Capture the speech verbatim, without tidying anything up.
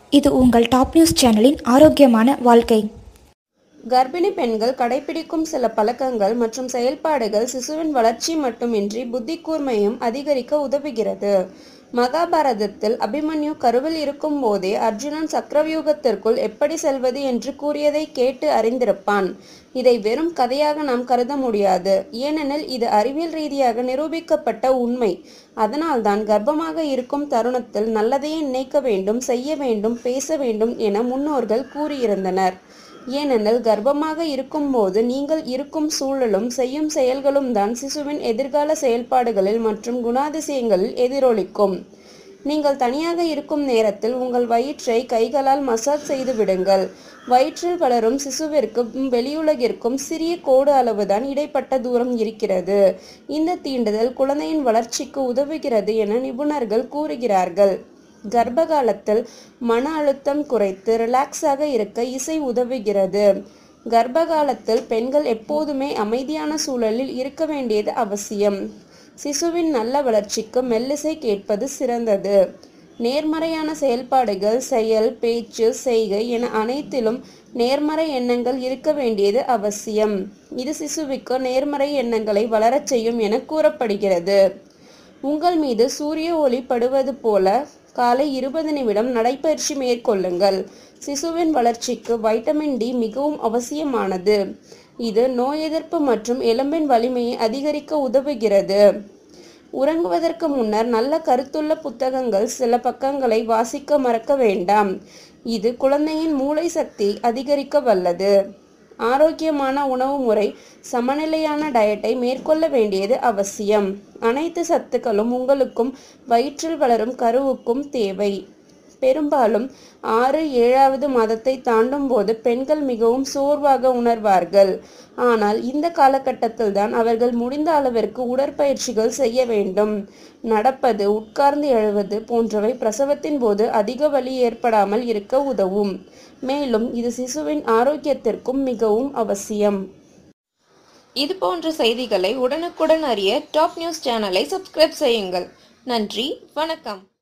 இது உங்கள் top news சேனலின் ஆரோக்கியமான வாழ்க்கை. கர்ப்பிணி பெண்கள் கடைபிடிக்கும் சில பழக்கங்கள் மற்றும் செயல்பாடுகள் சிசுவின் வளர்ச்சி மட்டுமின்றி புத்தி கூர்மையும் அதிகரிக்க உதவுகிறது. மகாபாரதத்தில் அபிமன்யு கருவில் இருக்கும் போதே அர்ஜுனன் சக்கரவியூகத்திற்குள் எப்படி செல்வது என்று கூறியதை கேட்டு அறிந்திருப்பான். இதை வெறும் கதையாக நாம் கருத முடியாது, ஏனெனில் இது அறிவியல் ரீதியாக நிரூபிக்கப்பட்ட உண்மை. அதனால்தான் கர்ப்பமாக இருக்கும் தருணத்தில் நல்லதையே நினைக்க வேண்டும், செய்ய வேண்டும், பேச வேண்டும் என முன்னோர்கள் கூறியிருந்தனர். ஏனெனில் கர்ப்பமாக இருக்கும்போது நீங்கள் இருக்கும் சூழலும் செய்யும் செயல்களும் தான் சிசுவின் எதிர்கால செயல்பாடுகளில் மற்றும் குணாதிசயங்களில் எதிரொலிக்கும். நீங்கள் தனியாக இருக்கும் நேரத்தில் உங்கள் வயிற்றை கைகளால் மசாஜ் செய்து விடுங்கள். வயிற்றில் வளரும் சிசுவிற்கும் வெளியுலகிற்கும் சிறிய கோடு அளவுதான் இடைப்பட்ட தூரம் இருக்கிறது. இந்த தீண்டுதல் குழந்தையின் வளர்ச்சிக்கு உதவுகிறது என நிபுணர்கள் கூறுகிறார்கள். கர்ப்ப காலத்தில் மன அழுத்தம் குறைத்து ரிலாக்ஸாக இருக்க இசை உதவுகிறது. கர்ப்ப காலத்தில் பெண்கள் எப்போதுமே அமைதியான சூழலில் இருக்க வேண்டியது அவசியம். சிசுவின் நல்ல வளர்ச்சிக்கு மெல்லிசை கேட்பது சிறந்தது. நேர்மறையான செயல்பாடுகள், செயல், பேச்சு, செய்கை என அனைத்திலும் நேர்மறை எண்ணங்கள் இருக்க வேண்டியது அவசியம். இது சிசுவுக்கு நேர்மறை எண்ணங்களை வளரச் செய்யும் என கூறப்படுகிறது. உங்கள் மீது சூரிய ஒளி படுவது போல காலை இருபது நிமிடம் நடைபயிற்சி மேற்கொள்ளுங்கள். சிசுவின் வளர்ச்சிக்கு வைட்டமின் டி மிகவும் அவசியமானது. இது நோய் எதிர்ப்பு மற்றும் எலும்பின் வலிமையை அதிகரிக்க உதவுகிறது. உறங்குவதற்கு முன்னர் நல்ல கருத்துள்ள புத்தகங்கள் சில பக்கங்களை வாசிக்க மறக்க வேண்டாம். இது குழந்தையின் மூளை சக்தி அதிகரிக்க வல்லது. ஆரோக்கியமான உணவு முறை, சமநிலையான டயட்டை மேற்கொள்ள வேண்டியது அவசியம். அனைத்து சத்துக்களும் உங்களுக்கும் வயிற்றில் வளரும் கருவுக்கும் தேவை. பெரும்பாலும் ஆறு ஏழாவது மாதத்தை தாண்டும் போது பெண்கள் மிகவும் சோர்வாக உணர்வார்கள். ஆனால் இந்த காலகட்டத்தில் தான் அவர்கள் முடிந்த அளவிற்கு உடற்பயிற்சிகள் செய்ய வேண்டும். நடப்பது, உட்கார்ந்து எழுவது போன்றவை பிரசவத்தின் போது அதிக வலி ஏற்படாமல் இருக்க உதவும். மேலும் இது சிசுவின் ஆரோக்கியத்திற்கும் மிகவும் அவசியம். இது போன்ற செய்திகளை உடனுக்குடன் அறிய டாப் நியூஸ் சேனலை சப்ஸ்கிரைப் செய்யுங்கள். நன்றி, வணக்கம்.